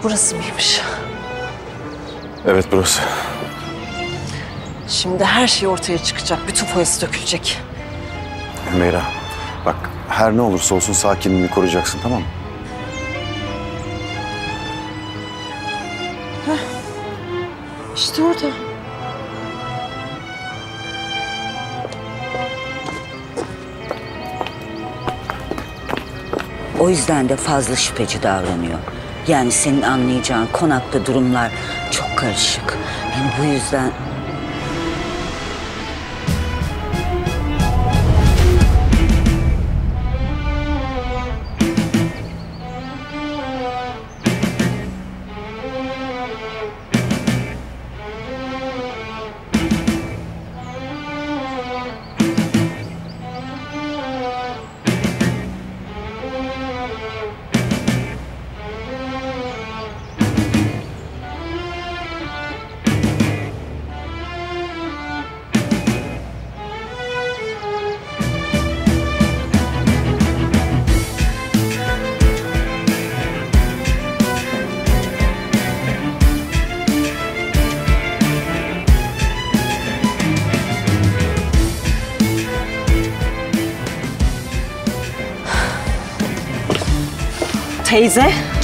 Burası mıymış? Evet burası. Şimdi her şey ortaya çıkacak. Bütün foyası dökülecek. Hümeyra, bak her ne olursa olsun sakinliğini koruyacaksın, tamam mı? İşte orada. O yüzden de fazla şüpheci davranıyor. Yani senin anlayacağın konakta durumlar çok karışık. Yani bu yüzden... Teyze.